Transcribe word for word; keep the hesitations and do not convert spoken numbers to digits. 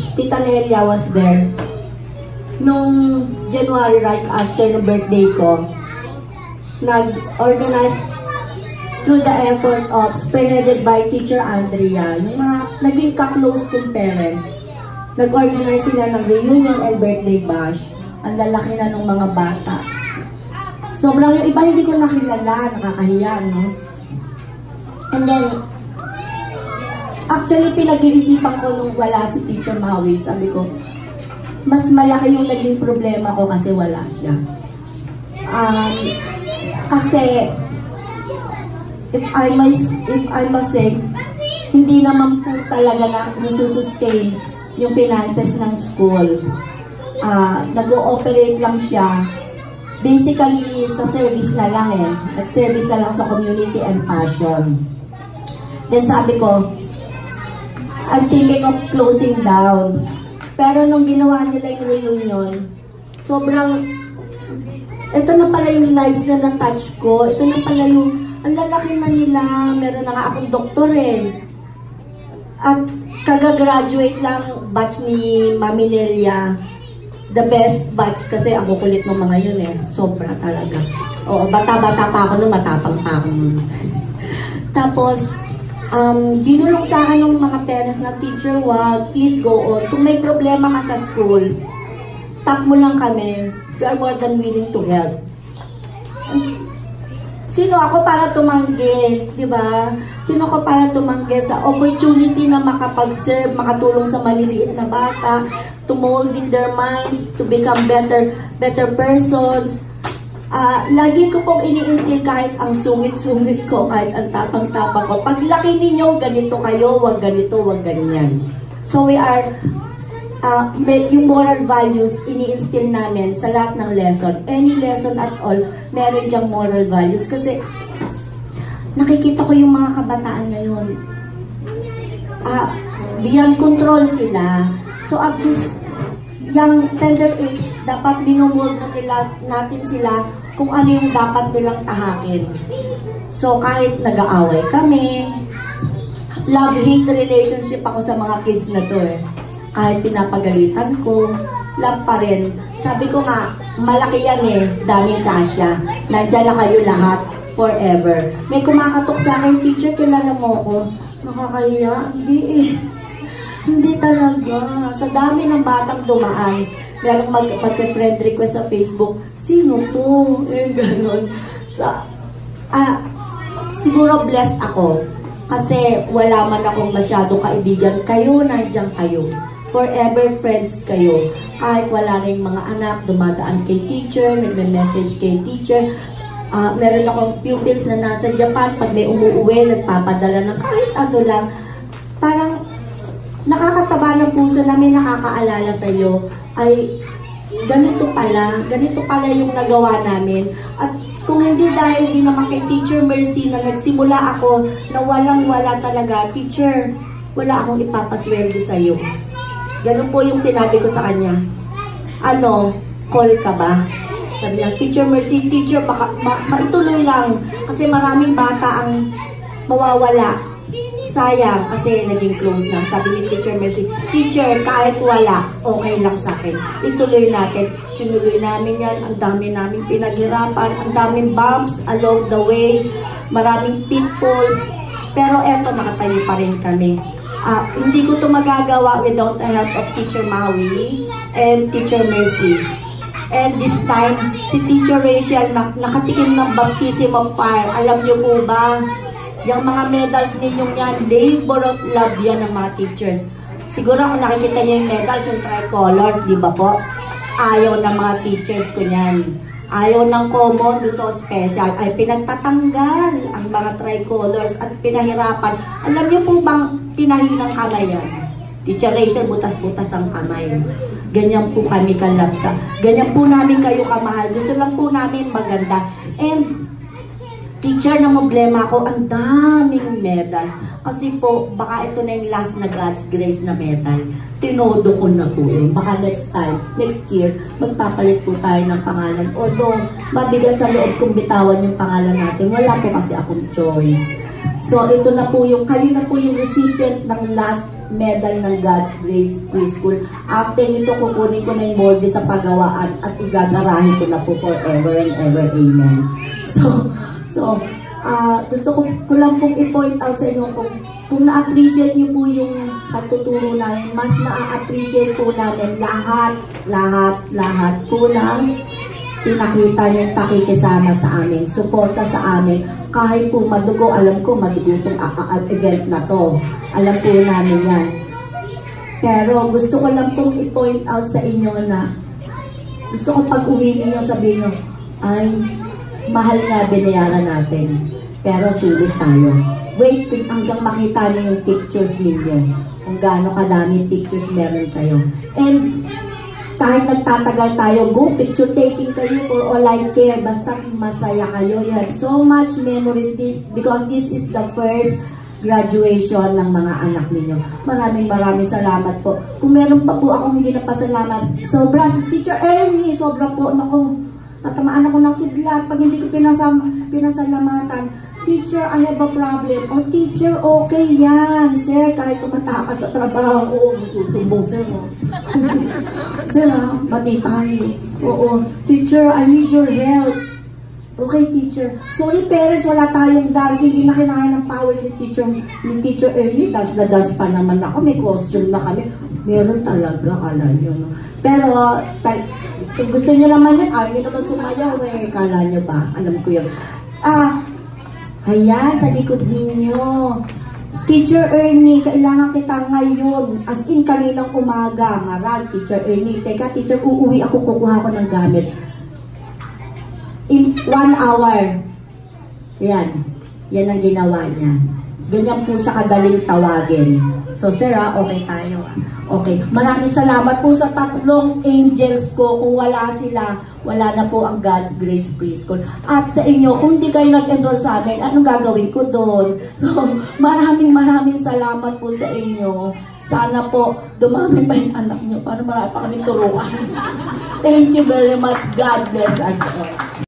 Tita Nelia was there. Nung January, right after ng birthday ko, nag-organize through the effort of, spearheaded by Teacher Andrea, yung mga naging ka-close kong parents, nag-organize sila ng reunion and birthday bash. Ang lalaki na ng mga bata. Sobrang yung iba hindi ko nakilala, nakakahiya, no? And then, actually, pinag-iisipan ko nung wala si Teacher Maui. Sabi ko, mas malaki yung naging problema ko kasi wala siya. Um, kasi, if I must, if I must say, hindi naman po talaga na nasusustain yung finances ng school. Uh, Nag-ooperate lang siya. Basically, sa service na lang eh. Nag-service na lang sa community and passion. Then sabi ko, I'm thinking of closing down. Pero nung ginawa nila yung reunion, sobrang, ito na pala yung lives na na-touch ko. Ito na pala yung, ang lalaki na nila. Meron na nga akong doktor eh. At kaga-graduate lang batch ni Mami Nelia. The best batch kasi ang kukulit ng mga yun eh. Sobra talaga. Oo, bata-bata pa ako nun, matapang pa ako nun. Tapos, um, binulong sa akin ng mga parents na, teacher, wag, please go on. Kung may problema ka sa school, tap mo lang kami. We are more than willing to help. Sino ako para tumanggi, di ba? Sino ako para tumanggi sa opportunity na makapag-serve, makatulong sa maliliit na bata, to mold in their minds, to become better better persons. Uh, lagi ko pong ini-instill kahit ang sungit-sungit ko, kahit ang tapang-tapang ko. Paglaki ninyo, ganito kayo, wag ganito, wag ganyan. So we are, uh, yung moral values, ini-instill namin sa lahat ng lesson. Any lesson at all, meron diyang moral values. Kasi nakikita ko yung mga kabataan ngayon. Uh, beyond control sila. So at this young tender age, dapat binumold na nila, natin sila kung ano yung dapat nilang tahakin. So kahit nag-aaway kami, love-hate relationship ako sa mga kids na to eh. Kahit pinapagalitan ko, love pa rin. Sabi ko nga, malaki yan eh, daming kasya. Nandiyan na kayo lahat, forever. May kumakatok sa akin, teacher, kilala mo ko. Nakakahiya? Hindi eh. Hindi talaga. Sa dami ng batang dumaan, merong mag mag-friend request sa Facebook, sino to? Eh, ganun. Sa, ah, siguro blessed ako. Kasi wala man akong masyadong kaibigan. Kayo, nandiyan kayo. Forever friends kayo. Kahit wala na yung mga anak, dumadaan kay teacher, nagme-message kay teacher. Uh, meron akong pupils na nasa Japan, pag may umuuwi, nagpapadala ng kahit ano lang. Parang nakakataba ng puso namin, nakakaalala sa iyo ay ganito pala, ganito pala yung nagawa namin. At kung hindi dahil din naman kay Teacher Mercy na nagsimula ako na walang-wala talaga, teacher, wala akong ipapasweldo sa iyo. Ganun po yung sinabi ko sa kanya. Ano, call ka ba? Sabi niya, Teacher Mercy, teacher, baka, ma maituloy lang kasi maraming bata ang mawawala. Sayang, kasi naging close na. Sabi ni Teacher Mercy, teacher, kahit wala, okay lang sa akin. Ituloy natin. Tinuloy namin yan. Ang dami namin pinaghirapan. Ang daming bumps along the way. Maraming pitfalls. Pero eto, nakatayo pa rin kami. Uh, hindi ko ito magagawa without the help of Teacher Maui and Teacher Mercy. And this time, si Teacher Rachel, nak nakatikim ng baptism of fire. Alam niyo po ba? Yung mga medals ninyong yan, labor of love yan ng mga teachers. Siguro kung nakikita niyo yung medals, yung tricolors, di ba po? Ayaw ng mga teachers ko yan. Ayaw ng common, gusto ko special. Ay pinagtatanggal ang mga tricolors at pinahirapan. Alam niyo po bang tinahi ng kamay yan? Teacher Rachel, butas-butas ang kamay. Ganyan po kami kalapsa. Ganyan po namin kayo kamahal. Gusto lang po namin maganda. And teacher, na problema ko, ang daming medals. Kasi po, baka ito na yung last na God's grace na medal. Tinodo ko na po yun. Baka next time, next year, magpapalit po tayo ng pangalan. Although, mabigat sa loob kong bitawan yung pangalan natin. Wala po kasi akong choice. So, ito na po yung, kayo na po yung recipient ng last medal ng God's Grace Preschool. After nito, kukunin ko na yung molde sa pagawaan at igagarahin ko na po forever and ever. Amen. So, so, uh, gusto ko, ko lang pong i-point out sa inyo kung, kung na-appreciate nyo po yung pagtuturo namin, mas na-appreciate po namin lahat, lahat, lahat po ng pinakita nyo yung pakikisama sa amin, suporta sa amin, kahit po madugo, alam ko madugo itong event na to, alam po namin yan. Pero gusto ko lang pong i-point out sa inyo na gusto ko pag uwi ninyo sabihin nyo, ay, mahal nga binayaran natin, pero sulit tayo. Wait hanggang makita niyo yung pictures ninyo, kung gaano kadaming pictures meron kayo. And kahit nagtatagal tayo, go picture taking kayo for all I care. Basta masaya kayo. You have so much memories this, because this is the first graduation ng mga anak ninyo. Maraming maraming salamat po. Kung meron pa po akong hindi napasalamat, sobra, si Teacher Ernie, sobra po. Naku, tatamaan ako ng kidlat pag hindi ko pinasam, pinasalamatan. Teacher, I have a problem. Oh, teacher, okay yan. Sir, kahit tumata ka sa trabaho, oo, susumbong, sir. Oh. Sir, ha, mati tayo. Oo, teacher, I need your help. Okay, teacher. Sorry, parents, wala tayong dance. Hindi na kailangan ng powers ni teacher, ni teacher Ernie. Dance na dance pa naman ako. May costume na kami. Meron talaga, alam nyo. No? Pero, kung gusto nyo naman yan, ayaw nyo naman sumayaw. Eh, kala nyo ba? Alam ko yun. Ah, ayan, sa likod ninyo. Teacher Ernie, kailangan kita ngayon. As in, kaninang umaga. Marag, Teacher Ernie. Teka, teacher, uuwi ako, kukuha ko ng gamit. In one hour. Yan. Yan ang ginawa niya. Ganyan po siya kadaling tawagin. So, sir, ha, okay tayo. Okay. Maraming salamat po sa tatlong angels ko. Kung wala sila, wala na po ang God's Grace Preschool. At sa inyo, kung hindi kayo nag-enroll sa amin, anong gagawin ko doon? So, maraming maraming salamat po sa inyo. Sana po, dumami pa yung anak nyo para marami pa kami turuan. Thank you very much. God bless us all.